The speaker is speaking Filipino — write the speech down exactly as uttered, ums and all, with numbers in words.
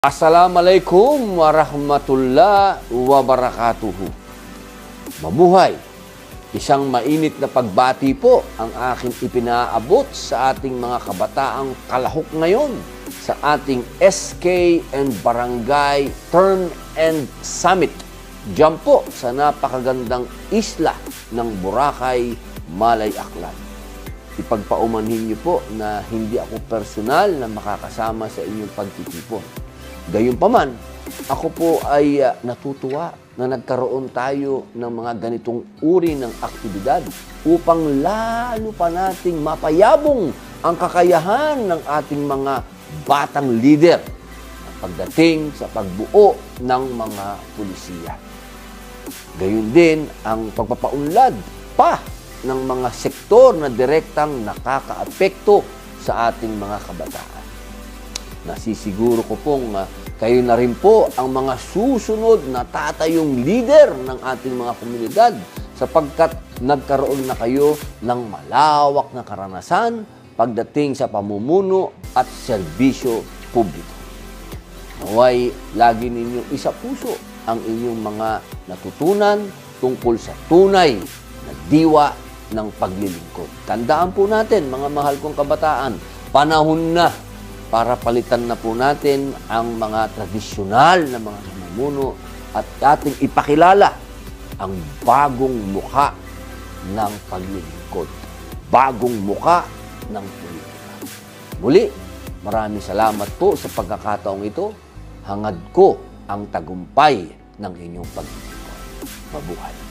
Assalamualaikum warahmatullahi wabarakatuhu. Mabuhay! Isang mainit na pagbati po ang aking ipinaabot sa ating mga kabataang kalahok ngayon sa ating S K and Barangay Turn and Summit. Diyan po sa napakagandang isla ng Boracay, Malay Aklan. Ipagpaumanhin niyo po na hindi ako personal na makakasama sa inyong pagtitipon. Gayunpaman, ako po ay uh, natutuwa na nagkaroon tayo ng mga ganitong uri ng aktibidad upang lalo pa nating mapayabong ang kakayahan ng ating mga batang leader pagdating sa pagbuo ng mga pulisiya. Gayon din ang pagpapaunlad pa ng mga sektor na direktang nakakaapekto sa ating mga kabataan. Nasisiguro ko pong uh, kayo na rin po ang mga susunod na tatayong leader ng ating mga komunidad sapagkat nagkaroon na kayo ng malawak na karanasan pagdating sa pamumuno at serbisyo publiko. Naway lagi ninyong isa puso ang inyong mga natutunan tungkol sa tunay na diwa ng paglilingkod. Tandaan po natin, mga mahal kong kabataan, panahon na para palitan na po natin ang mga tradisyonal na mga namumuno at ating ipakilala ang bagong mukha ng paglilingkod, bagong mukha ng politika. Muli, maraming salamat po sa pagkakataong ito. Hangad ko ang tagumpay ng inyong paglilingkod. Mabuhay!